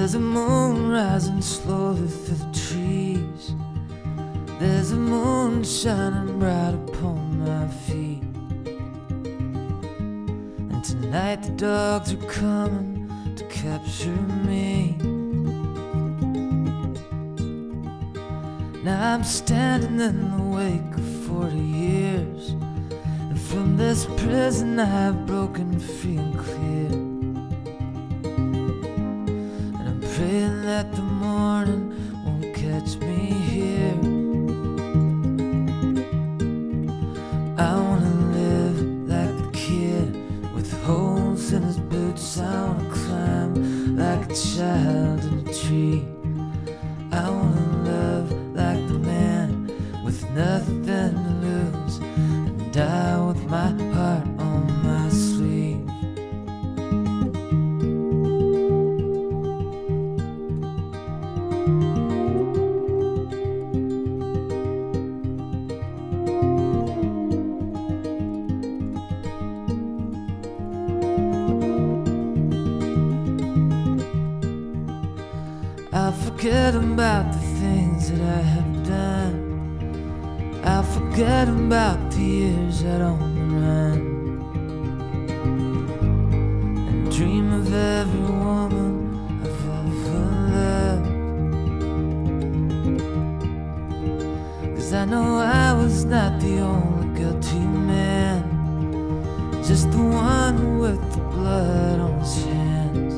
There's a moon rising slowly through the trees. There's a moon shining bright upon my feet. And tonight the dogs are coming to capture me. Now I'm standing in the wake of 40 years, and from this prison I've broken free and clear. And I'm praying that the morning won't catch me here. I wanna live like a kid with holes in his boots. I wanna climb like a child in a tree. I wanna love like the man with nothing to lose, and die with my heart on my sleeve. I'll forget about the things that I have done. I'll forget about the years that only run, and dream of every woman I've ever loved. 'Cause I know I was not the only guilty man, just the one with the blood on his hands.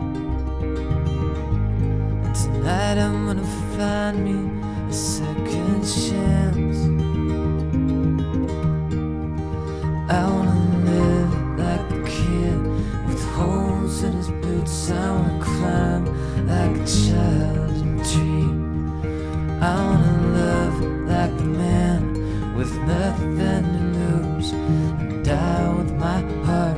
Tonight I'm gonna find me a second chance. I wanna live like a kid with holes in his boots. I wanna climb like a child in a tree. I wanna love like a man with nothing to lose, and die with my heart